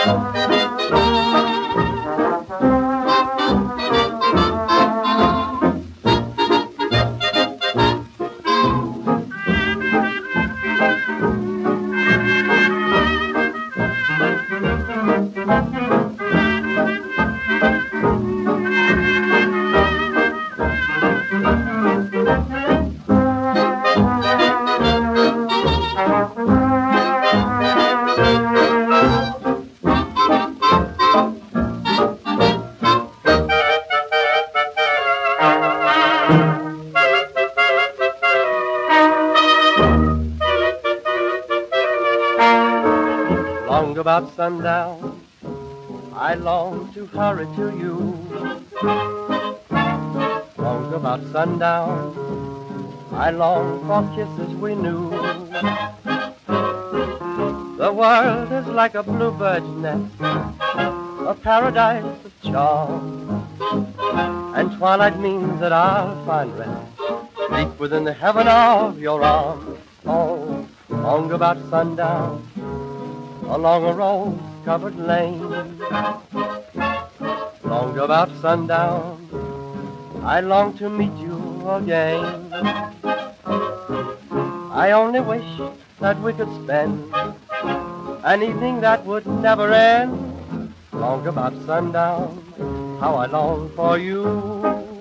Long about sundown, I long to hurry to you. Long about sundown, I long for kisses we knew. The world is like a bluebird's nest, a paradise of charm, and twilight means that I'll find rest deep within the heaven of your arms. Oh, long about sundown, along a rose-covered lane. Long about sundown, I long to meet you again. I only wish that we could spend an evening that would never end. Long about sundown, how I long for you.